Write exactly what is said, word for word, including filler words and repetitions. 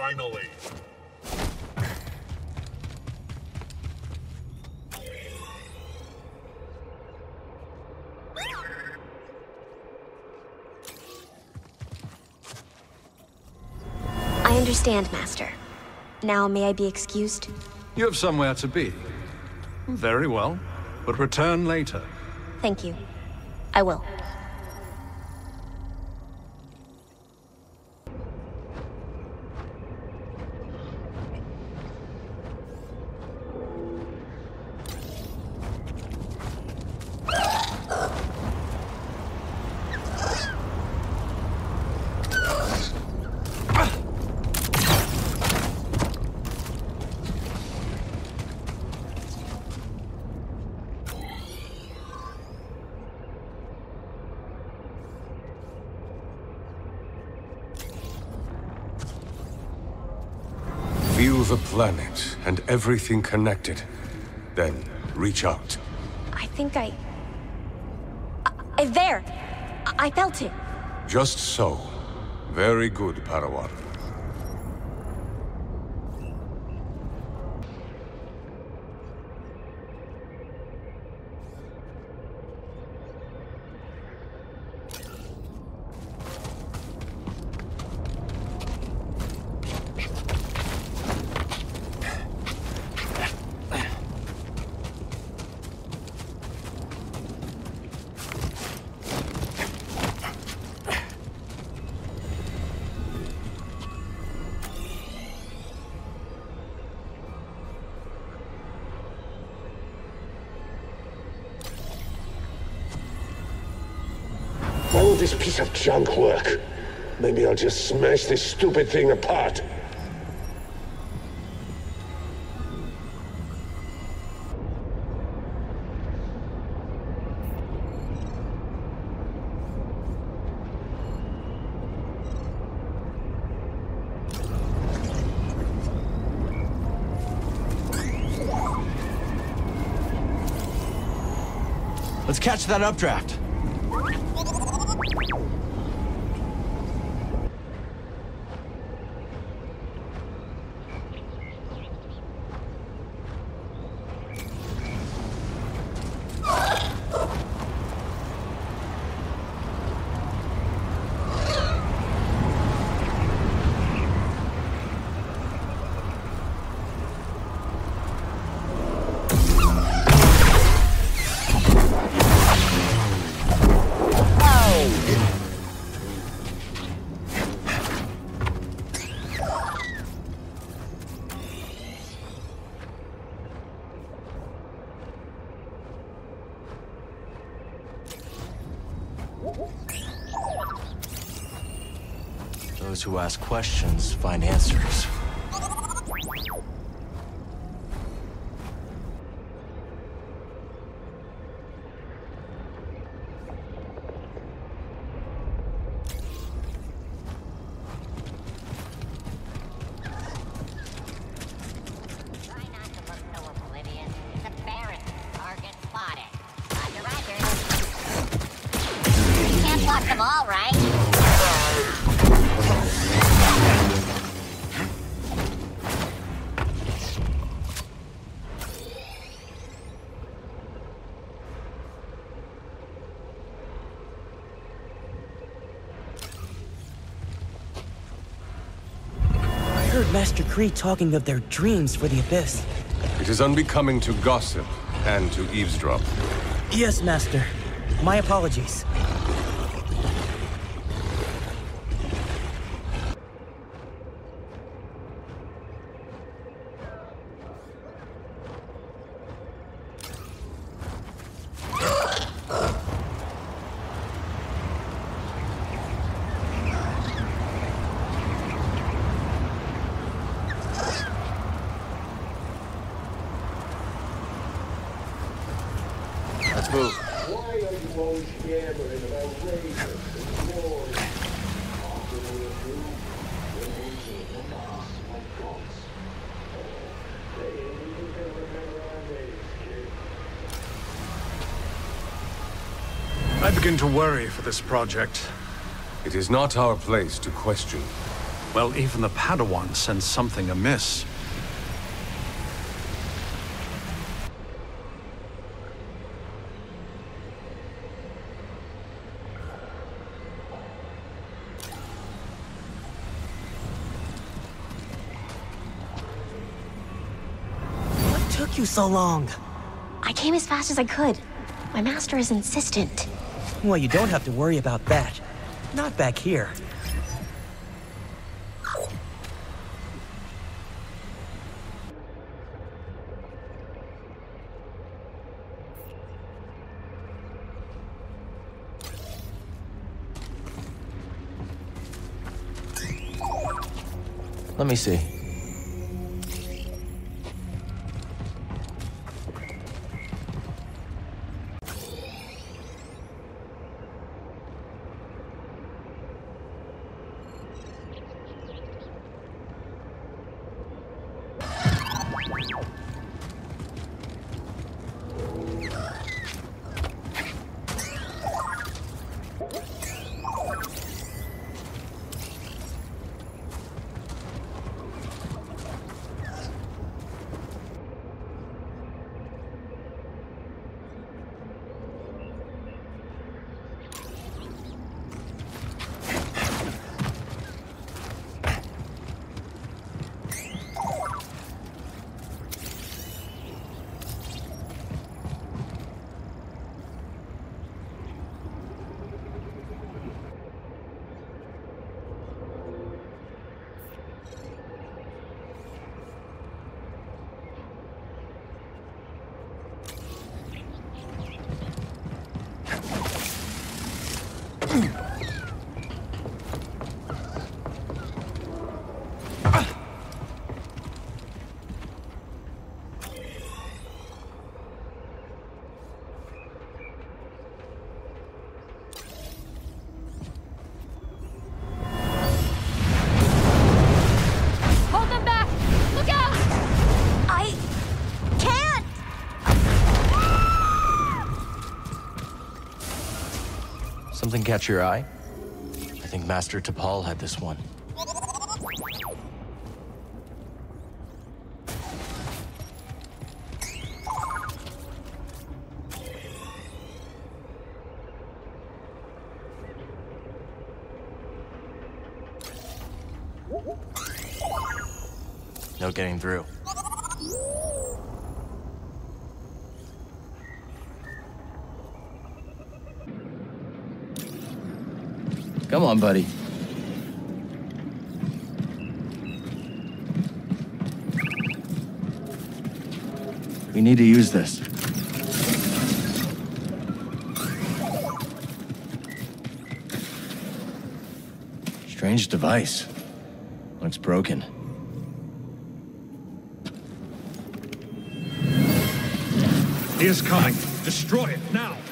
Finally. I understand, Master. Now may I be excused? You have somewhere to be. Very well, but return later. Thank you. I will. Feel the planet and everything connected. Then, reach out. I think I... I... I- There! I, I felt it. Just so. Very good, Padawan. All this piece of junk work. Maybe I'll just smash this stupid thing apart. Let's catch that updraft. Those who ask questions find answers. Them all, right? I heard Master Khri talking of their dreams for the Abyss. It is unbecoming to gossip and to eavesdrop. Yes, Master. My apologies. Let's move. Why are you always yammering about raiders and wars? After we approve, we're losing the mass like gods. Hey, you can remember our names, kid. I begin to worry for this project. It is not our place to question. well, even the Padawan sensed something amiss. What took you so long? I came as fast as I could. My master is insistent. Well, you don't have to worry about that. Not back here. Let me see. Hold them back! Look out! I can't! Something catch your eye? I think Master Tapal had this one. No getting through. Come on, buddy. We need to use this. Strange device. Looks broken. He is coming. Destroy it now.